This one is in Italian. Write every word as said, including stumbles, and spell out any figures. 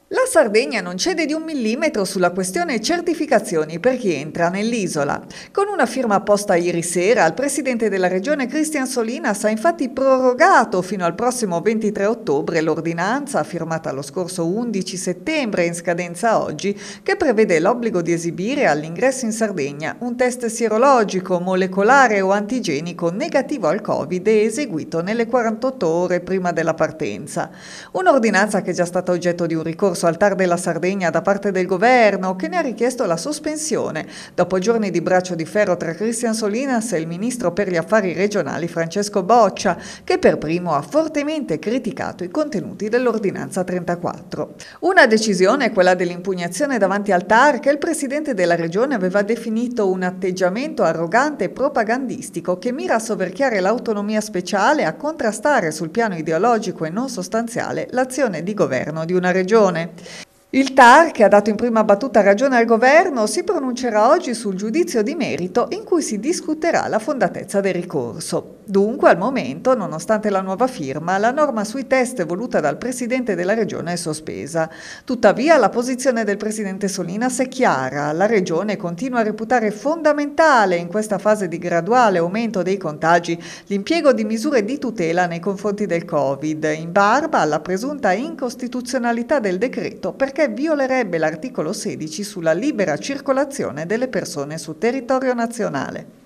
La Sardegna non cede di un millimetro sulla questione certificazioni per chi entra nell'isola. Con una firma apposta ieri sera, il presidente della regione Christian Solinas ha infatti prorogato fino al prossimo ventitré ottobre l'ordinanza firmata lo scorso undici settembre in scadenza oggi, che prevede l'obbligo di esibire all'ingresso in Sardegna un test sierologico, molecolare o antigenico negativo al Covid e eseguito nelle quarantotto ore prima della partenza. Un'ordinanza che è già stata oggetto di un ricorso al TAR della Sardegna da parte del governo, che ne ha richiesto la sospensione dopo giorni di braccio di ferro tra Christian Solinas e il ministro per gli affari regionali Francesco Boccia, che per primo ha fortemente criticato i contenuti dell'ordinanza trentaquattro. Una decisione, quella dell'impugnazione davanti al TAR, che il presidente della regione aveva definito un atteggiamento arrogante e propagandistico che mira a soverchiare l'autonomia speciale e a contrastare sul piano ideologico e non sostanziale l'azione di governo di una regione. Il TAR, che ha dato in prima battuta ragione al governo, si pronuncerà oggi sul giudizio di merito in cui si discuterà la fondatezza del ricorso. Dunque, al momento, nonostante la nuova firma, la norma sui test voluta dal presidente della regione è sospesa. Tuttavia, la posizione del presidente Solinas è chiara. La regione continua a reputare fondamentale in questa fase di graduale aumento dei contagi l'impiego di misure di tutela nei confronti del Covid, in barba alla presunta incostituzionalità del decreto, perché violerebbe l'articolo sedici sulla libera circolazione delle persone su territorio nazionale.